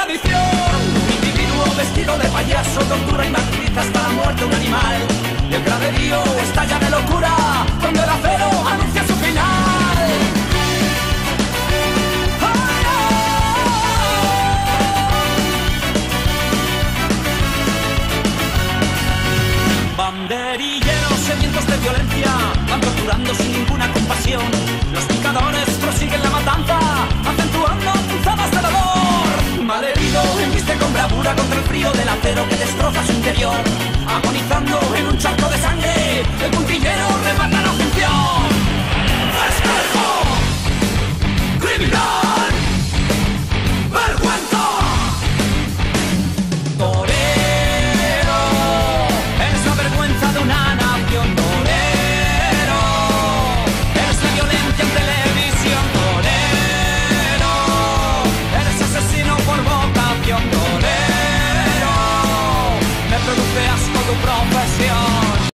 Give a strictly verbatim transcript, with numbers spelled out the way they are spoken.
tradición. Individuo vestido de payaso, tortura y maltrata hasta la muerte un animal. Y el graderío estalla de locura cuando el acero anuncia su final. Banderilleros sedientos de violencia van torturando sin ninguna compasión. Los picadores prosiguen la matanza, acentuando punzadas de dolor. Malherido embiste con bravura contra el frío del acero que destroza su interior, agonizando en un charco de sangre.